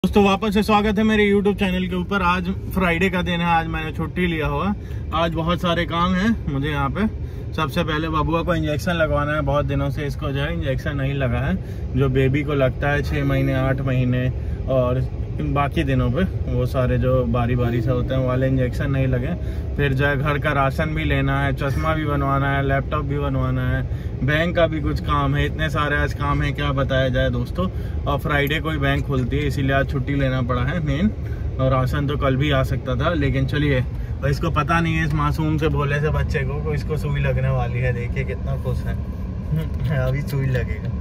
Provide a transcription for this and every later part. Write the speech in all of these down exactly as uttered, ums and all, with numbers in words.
दोस्तों वापस से स्वागत है मेरे यूट्यूब चैनल के ऊपर। आज फ्राइडे का दिन है, आज मैंने छुट्टी लिया हुआ। आज बहुत सारे काम हैं मुझे यहाँ पे। सबसे पहले बबुआ को इंजेक्शन लगवाना है। बहुत दिनों से इसको जो है इंजेक्शन नहीं लगा है, जो बेबी को लगता है छः महीने आठ महीने और बाकी दिनों पे वो सारे जो बारी बारी से होते हैं वाले इंजेक्शन नहीं लगे। फिर जो है घर का राशन भी लेना है, चश्मा भी बनवाना है, लैपटॉप भी बनवाना है, बैंक का भी कुछ काम है। इतने सारे आज काम है, क्या बताया जाए दोस्तों। और फ्राइडे को ही बैंक खुलती है, इसीलिए आज छुट्टी लेना पड़ा है मेन। और राशन तो कल भी आ सकता था, लेकिन चलिए। और इसको पता नहीं है, इस मासूम से भोले से बच्चे को, को इसको सुई लगने वाली है। देखिए कितना खुश है, अभी सुई लगेगा।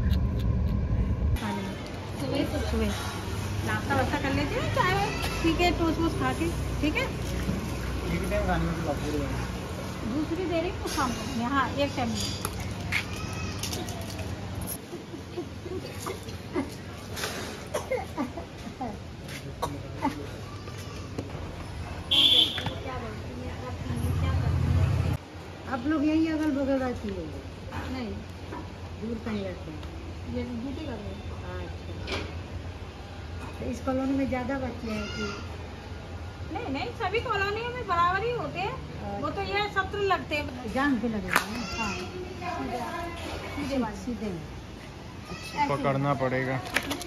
नाश्ता वास्ता कर लेते हैं, चाय ठीक है, टोस्ट वोस्ट खा के। ठीक है, दूसरी दे रही तो शाम को। हाँ, एक टाइम आप लोग यही अगल बगल रहती है? नहीं, दूर कहीं रहते हैं? ये ड्यूटी कर रहे हैं। अच्छा, तो इस कॉलोनी में ज़्यादा बच्चे हैं कि नहीं? नहीं, सभी कॉलोनियों में बराबर ही होते हैं। अच्छा। वो तो ये सत्र लगते हैं, जान पे लगे। हाँ, सीधे सीधे पकड़ना पड़ेगा।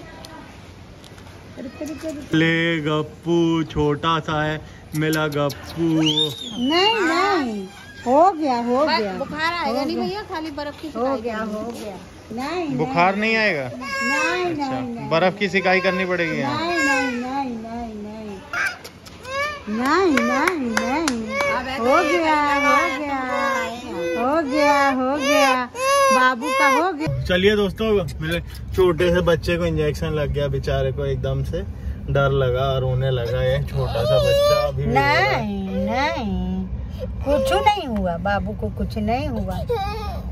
ले गप्पू छोटा सा है, मिला गप्पू। नहीं नहीं, हो गया हो गया। बुखार आएगा नहीं भैया, खाली बर्फ की हो गया हो गया। नहीं, बुखार नहीं आएगा? नहीं अच्छा, नहीं, बर्फ की सिकाई करनी पड़ेगी। नहीं नहीं नहीं नहीं नहीं नहीं नहीं नहीं, हो गया हो गया हो गया हो गया, बाबू का हो गया। चलिए दोस्तों, मेरे छोटे से बच्चे को इंजेक्शन लग गया, बेचारे को एकदम से डर लगा, रोने लगा। ये छोटा सा बच्चा अभी नहीं नहीं, कुछ नहीं हुआ, बाबू को कुछ नहीं हुआ।